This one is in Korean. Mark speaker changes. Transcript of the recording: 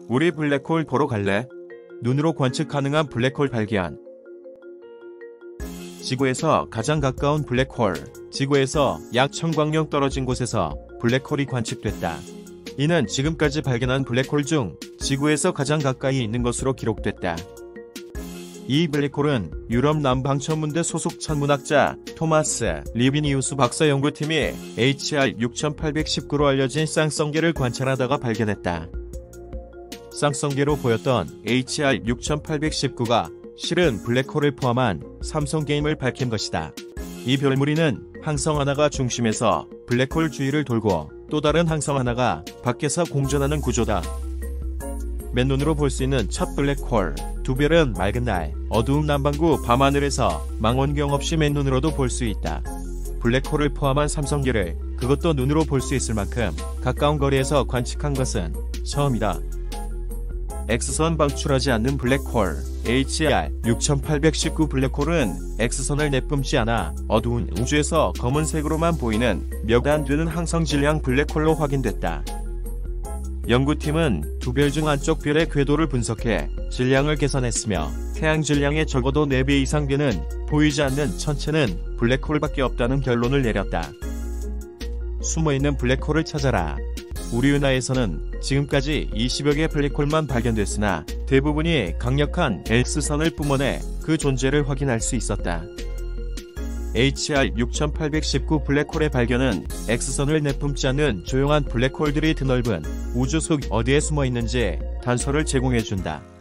Speaker 1: 우리 블랙홀 보러 갈래? 눈으로 관측 가능한 블랙홀 발견. 지구에서 가장 가까운 블랙홀. 지구에서 약 1000광년 떨어진 곳에서 블랙홀이 관측됐다. 이는 지금까지 발견한 블랙홀 중 지구에서 가장 가까이 있는 것으로 기록됐다. 이 블랙홀은 유럽 남방천문대 소속 천문학자 토마스 리비니우스 박사 연구팀이 HR 6819로 알려진 쌍성계를 관찰하다가 발견했다. 쌍성계로 보였던 HR 6819가 실은 블랙홀을 포함한 삼성계임을 밝힌 것이다. 이 별무리는 항성 하나가 중심에서 블랙홀 주위를 돌고 또 다른 항성 하나가 밖에서 공전하는 구조다. 맨눈으로 볼 수 있는 첫 블랙홀. 두 별은 맑은 날, 어두운 남반구 밤하늘에서 망원경 없이 맨눈으로도 볼 수 있다. 블랙홀을 포함한 삼성계를 그것도 눈으로 볼 수 있을 만큼 가까운 거리에서 관측한 것은 처음이다. X선 방출하지 않는 블랙홀. HR 6819 블랙홀은 X선을 내뿜지 않아 어두운 우주에서 검은색으로만 보이는 몇 안 되는 항성 질량 블랙홀로 확인됐다. 연구팀은 두 별 중 안쪽 별의 궤도를 분석해 질량을 계산했으며 태양 질량의 적어도 4배 이상 되는 보이지 않는 천체는 블랙홀밖에 없다는 결론을 내렸다. 숨어있는 블랙홀을 찾아라. 우리 은하에서는 지금까지 20여 개의 블랙홀만 발견됐으나 대부분이 강력한 X선을 뿜어내 그 존재를 확인할 수 있었다. HR 6819 블랙홀의 발견은 X선을 내뿜지 않는 조용한 블랙홀들이 드넓은 우주 속 어디에 숨어 있는지 단서를 제공해준다.